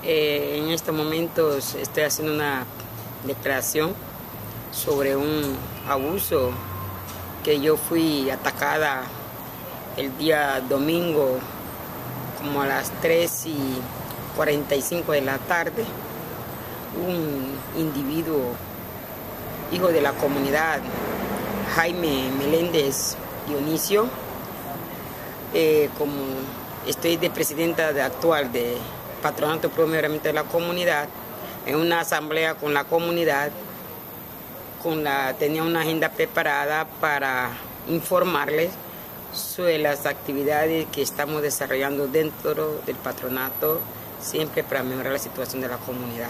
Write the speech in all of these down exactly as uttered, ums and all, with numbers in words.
Eh, en estos momentos estoy haciendo una declaración sobre un abuso que yo fui atacada el día domingo como a las tres y cuarenta y cinco de la tarde. Un individuo, hijo de la comunidad, Jaime Meléndez Dionisio, eh, como estoy de presidenta de actual de Patronato Pro Mejoramiento de la Comunidad, en una asamblea con la comunidad, con la, tenía una agenda preparada para informarles sobre las actividades que estamos desarrollando dentro del patronato, siempre para mejorar la situación de la comunidad.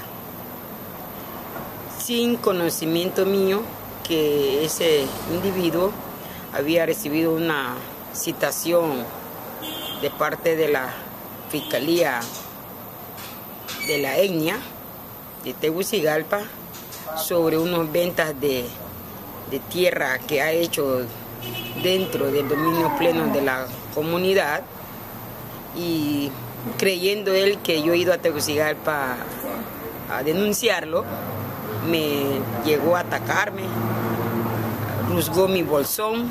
Sin conocimiento mío que ese individuo había recibido una citación de parte de la Fiscalía de la etnia de Tegucigalpa sobre unas ventas de, de tierra que ha hecho dentro del dominio pleno de la comunidad, y creyendo él que yo he ido a Tegucigalpa a denunciarlo, me llegó a atacarme, rusgó mi bolsón,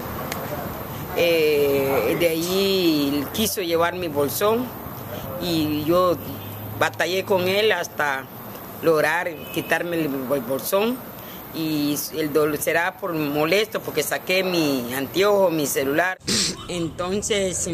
eh, de ahí quiso llevar mi bolsón y yo batallé con él hasta lograr quitarme el bolsón, y el dolor será por molesto porque saqué mi anteojo, mi celular. Entonces,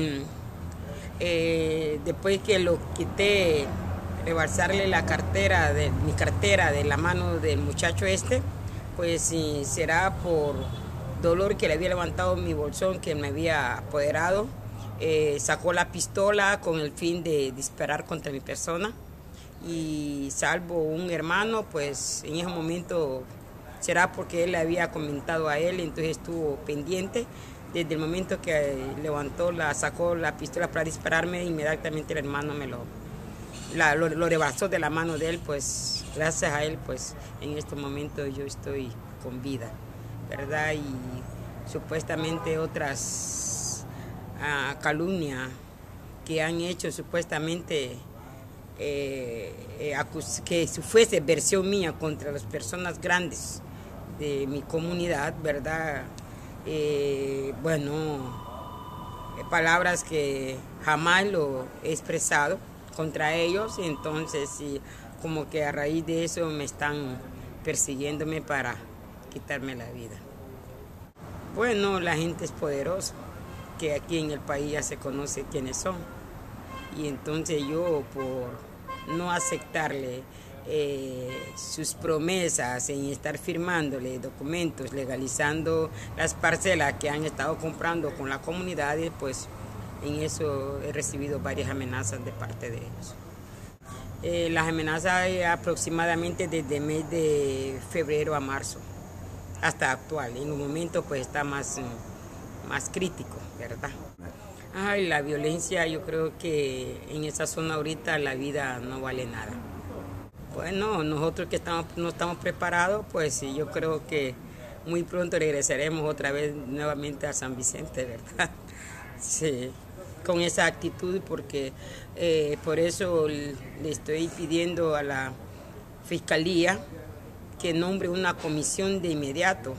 eh, después que lo quité, rebalsarle la cartera de mi cartera de la mano del muchacho este, pues sí, será por dolor que le había levantado mi bolsón que me había apoderado. Eh, sacó la pistola con el fin de disparar contra mi persona, y salvo un hermano, pues en ese momento será porque él le había comentado a él, entonces estuvo pendiente. Desde el momento que levantó, la sacó la pistola para dispararme, inmediatamente el hermano me lo, la, lo, lo rebasó de la mano de él. Pues gracias a él, pues en este momento yo estoy con vida, ¿verdad? Y supuestamente otras uh, calumnias que han hecho supuestamente eh, eh, que fuese versión mía contra las personas grandes de mi comunidad, ¿verdad? Eh, bueno, eh, palabras que jamás lo he expresado contra ellos, y entonces sí, como que a raíz de eso me están persiguiéndome para quitarme la vida. Bueno, la gente es poderosa, que aquí en el país ya se conoce quiénes son, y entonces yo, por no aceptarle eh, sus promesas en estar firmándole documentos, legalizando las parcelas que han estado comprando con la comunidad, pues en eso he recibido varias amenazas de parte de ellos. Eh, las amenazas eh, aproximadamente desde el mes de febrero a marzo hasta actual. En un momento pues está más, más crítico, ¿verdad? Ay, la violencia, yo creo que en esa zona ahorita la vida no vale nada. Bueno, nosotros que estamos, no estamos preparados, pues sí, yo creo que muy pronto regresaremos otra vez nuevamente a San Vicente, ¿verdad? Sí, con esa actitud, porque eh, por eso le estoy pidiendo a la Fiscalía que nombre una comisión de inmediato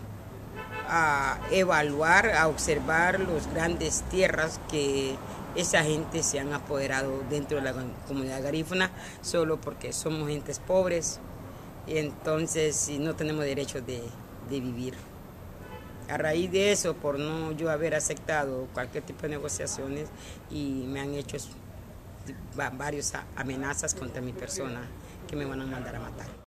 a evaluar, a observar las grandes tierras que esa gente se han apoderado dentro de la comunidad garífuna, solo porque somos gentes pobres, y entonces no tenemos derecho de, de vivir. A raíz de eso, por no yo haber aceptado cualquier tipo de negociaciones, y me han hecho varias amenazas contra mi persona que me van a mandar a matar.